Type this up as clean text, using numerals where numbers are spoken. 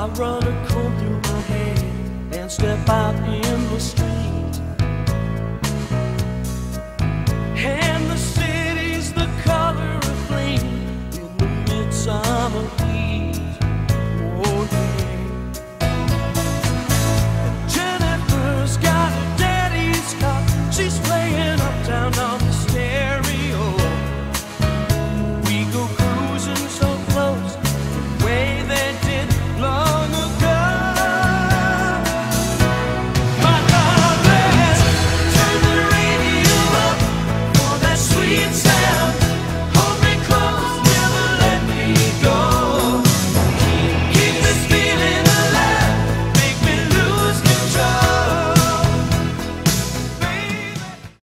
I run a comb through my hair and step out in the street.